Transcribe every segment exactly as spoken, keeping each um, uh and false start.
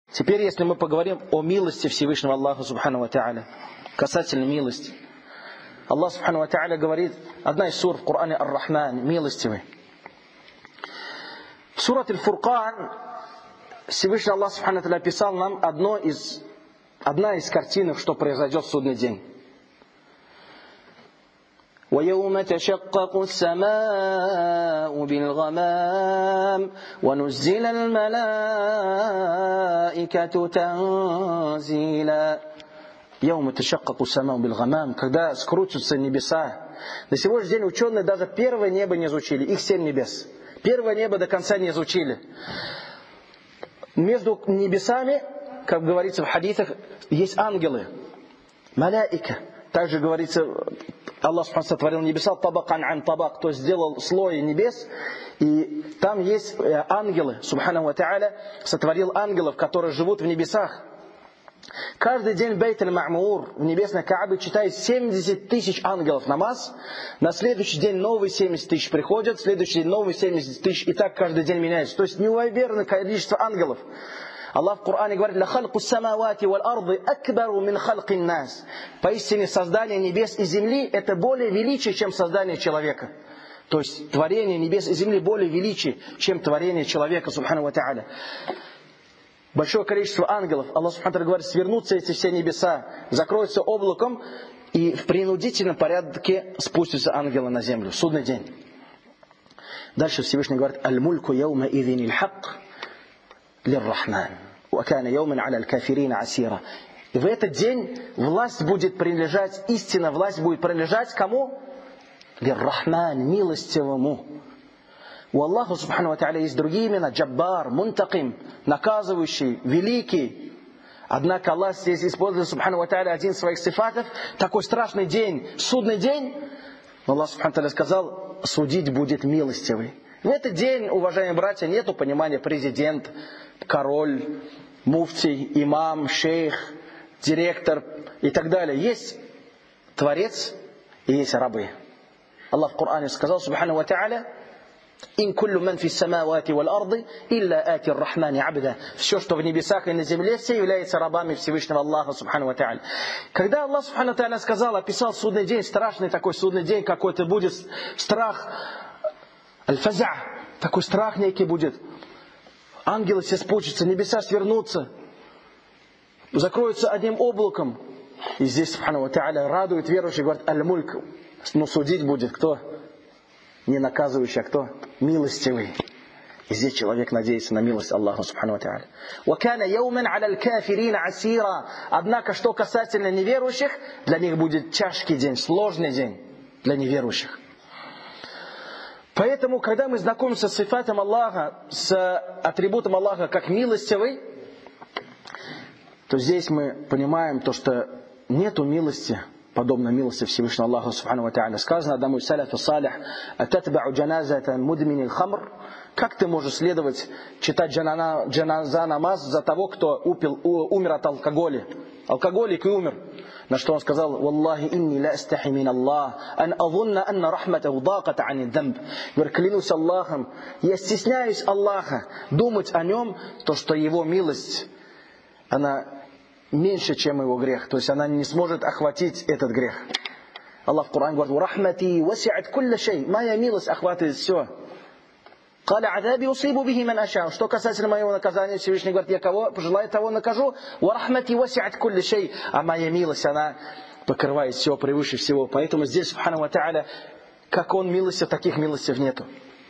Теперь, если мы поговорим о милости Всевышнего Аллаха Субхану ва Тааля, касательно милости. Аллах Субхану ва Тааля говорит, одна из сур в Коране Ар-Рахман, милостивый. В сурат Аль-Фуркан Всевышний Аллах Субхану ва Тааля описал нам одно из, одна из картинок, что произойдет в судный день. وَيَوْمَ تَشَقَّقُ السَّمَاءُ بِالْغَمَامِ وَنُزِّلَ الْمَلَائِكَةُ تَنزِيلًا. يَوْمَ تَشَقَّقُ السَّمَاءُ بِالْغَمَامِ. Когда скрутятся небеса. На сегодняшний день ученые даже первое небо не изучили. Их семь небес. Первое небо до конца не изучили. Между небесами, как говорится в хадисах, есть ангелы. Маляика. Также говорится, Аллах сотворил небеса, табакан ан табак, то есть сделал слой небес, и там есть ангелы, субхану ва тааля, сотворил ангелов, которые живут в небесах. Каждый день Бейт аль-Ма'мур в небесной Каабе читает семьдесят тысяч ангелов намаз, на следующий день новые семьдесят тысяч приходят, в следующий день новые семьдесят тысяч, и так каждый день меняется. То есть неуверенное количество ангелов. Аллах в Коране говорит: «Лахалку самавати валь арды акбару мин халки нас». Поистине создание небес и земли это более величие, чем создание человека. То есть творение небес и земли более величие, чем творение человека, субхану ва тааля. Большое количество ангелов, Аллах субхану ва тааля говорит, свернутся эти все небеса, закроются облаком, и в принудительном порядке спустятся ангелы на землю. Судный день. Дальше Всевышний говорит: «Аль-мульку яума идзинил хак лир-рахман, ва кана яуман аля аль-кафирина асира». И в этот день власть будет принадлежать, истина власть будет принадлежать кому? Лир-рахман, милостивому. У Аллаха субхану ва тааля есть другие имена: Джаббар, Мунтаким, наказывающий, великий. Однако Аллах здесь использует субхану ва тааля один из своих сифатов. Такой страшный день, судный день, Аллах субхану ва тааля сказал: судить будет милостивый. В этот день, уважаемые братья, нету понимания президент, король, муфтий, имам, шейх, директор и так далее. Есть Творец и есть рабы. Аллах в Коране сказал субхану ва тааля: «Ин куллю ман фис самавати валь арды илля ати ар-рахмани абда». Все, что в небесах и на земле, все являются рабами Всевышнего Аллаха субхану ва тааля. Когда Аллах субхану ва тааля сказал, описал судный день, страшный такой судный день, какой-то будет страх, аль-фаза, такой страх некий будет. Ангелы все спустятся, небеса свернутся, закроются одним облаком. И здесь субхану ва тааля радует верующих, говорит: аль-мульк, но судить будет кто? Не наказывающий, а кто? Милостивый. И здесь человек надеется на милость Аллаха субхану ва тааля. وَكَانَ يَوْمًا عَلَى الْكَافِرِينَ عَسِيرًا. Однако, что касательно неверующих, для них будет тяжкий день, сложный день для неверующих. Поэтому, когда мы знакомимся с сифатом Аллаха, с атрибутом Аллаха как милостивый, то здесь мы понимаем то, что нету милости, подобно милости Всевышнего Аллаха субхану ва тааля. Сказано одному из саляфу салих: «Ататбау джаназатан мудминил хамр». Как ты можешь следовать, читать джанана, джаназа намаз за того, кто упил, умер от алкоголя? Алкоголик и умер. На что он сказал: «Валлахи инни ла астахи мин Аллах, ан азунна анна рахматаху дакат ани дамб». Говорит: клянусь Аллахом, я стесняюсь Аллаха думать о нем, то, что его милость, она меньше, чем его грех. То есть она не сможет охватить этот грех. Аллах в Коране говорит: «Рахмати васи'ат кулля шей». Моя милость охватывает все. «Каля адаби усибу бихи ман аша». Что касательно моего наказания, Всевышний говорит: я кого пожелаю, того накажу. «Ва рахмати васи'ат кулля шей». А моя милость, она покрывает все, превыше всего. Поэтому здесь, субхану ва тааля, как он милостив, таких милостив нету.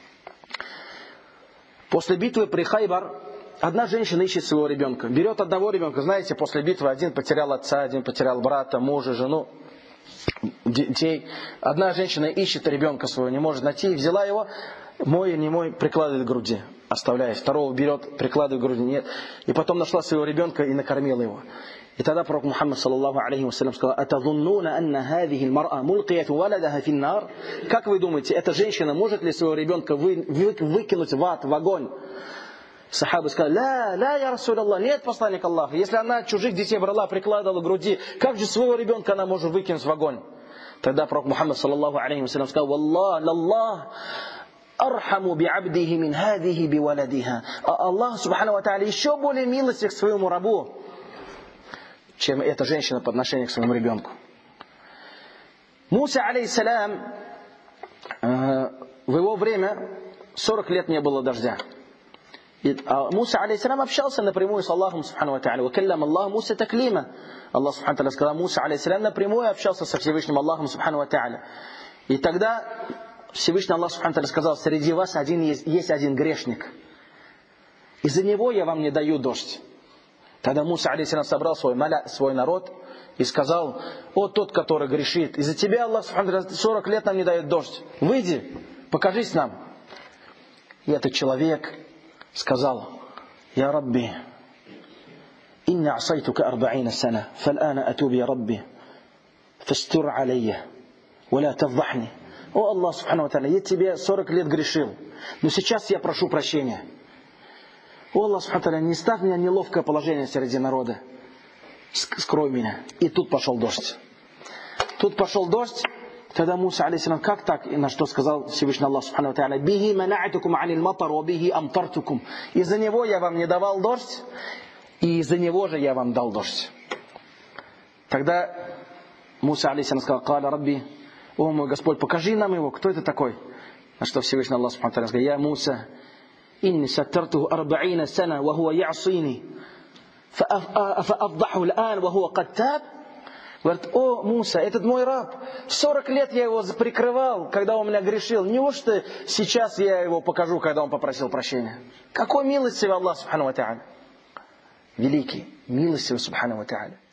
После битвы при Хайбар одна женщина ищет своего ребенка. Берет одного ребенка. Знаете, после битвы один потерял отца, один потерял брата, мужа, жену, детей. Одна женщина ищет ребенка своего, не может найти. Взяла его, мой и не мой, прикладывает к груди, оставляет. Второго берет, прикладывает к груди, нет. И потом нашла своего ребенка и накормила его. И тогда пророк Мухаммад саллаллаху алейхи вассалям сказал: «Атазуннуна анна хадихи аль-мар'a мулкият валадаха фин-нар». Как вы думаете, эта женщина может ли своего ребенка вы, вы, выкинуть в ад, в огонь? Сахабы сказали: «Ля, ля, я Расулаллах, нет, посланник Аллаха. Если она чужих детей брала, прикладывала к груди, как же своего ребенка она может выкинуть в огонь?» Тогда пророк Мухаммад саллаллаху алейхи вассалям сказал: «Валлах, лаллах, архаму би'абдихи мин хадихи би'валадиха. Аллах субхану ва тааля еще более милостив к своему рабу, чем эта женщина по отношению к своему ребенку. Муса, алейхиссалям, в его время сорок лет не было дождя. И, а Муса, алейхиссалям, общался напрямую с Аллахом субхану ва тааля. Вакаллам Аллах Муса таклима. Аллах субхану ва тааля сказал, Муса, алейхиссалям, напрямую общался со Всевышним Аллахом субхану ва тааля. И тогда Всевышний Аллах субхану ва тааля сказал, среди вас один есть, есть один грешник. Из-за него я вам не даю дождь. Тогда Муса, алейхиссалям, собрал свой, маля, свой народ и сказал, о тот, который грешит, из-за тебя Аллах субхану ва тааля сорок лет нам не дает дождь. Выйди, покажись нам. И этот человек сказал, я Рабби, инна асайтука арба'ина сана, фал'ана атуби я Рабби, фастур алейя, валя тавдахни. О Аллах субхану ва тааля, я тебе сорок лет грешил, но сейчас я прошу прощения. О Аллах субхану ва тааля, не ставь меня в неловкое положение среди народа, скрой меня. И тут пошел дождь. Тут пошел дождь. Тогда Муса, алейхиссалям, как так? И на что сказал Всевышний Аллах субхану ва тааля, бихи мана'атукум анил матар ва бихи амтартукум. Из-за него я вам не давал дождь, и из-за него же я вам дал дождь. Тогда Муса, алейхиссалям, сказал, каля Рабби, о мой Господь, покажи нам его, кто это такой? На что Всевышний Аллах субхану ва тааля сказал, я Муса, инни саттартуху арба'ина сана, ва хуа я'сини, фа'афдаху ал'ан, ва хуа кад таб. Говорит, о, Муса, этот мой раб, сорок лет я его прикрывал, когда он меня грешил. Неужто сейчас я его покажу, когда он попросил прощения? Какой милостивый Аллах, субхану ва тааля. Великий, милостивый, субхану ва тааля.